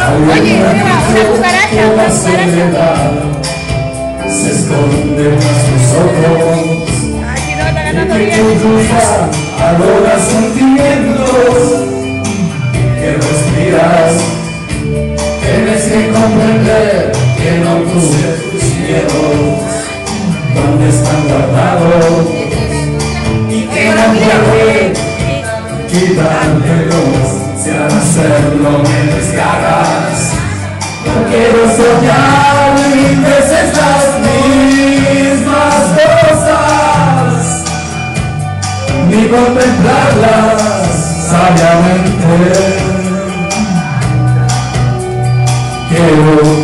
Oye, una cucaracha, una cucaracha. Se esconde tras tus ojos. Aquí no está ganando Y bien. tu llufa adora sentimientos que respiras. Tienes que comprender que no tus miedos dónde están guardados y que no puede quitártelos si al hacerlo me desgarras. No quiero soñar mil veces las mismas cosas ni contemplarlas sabiamente. Quiero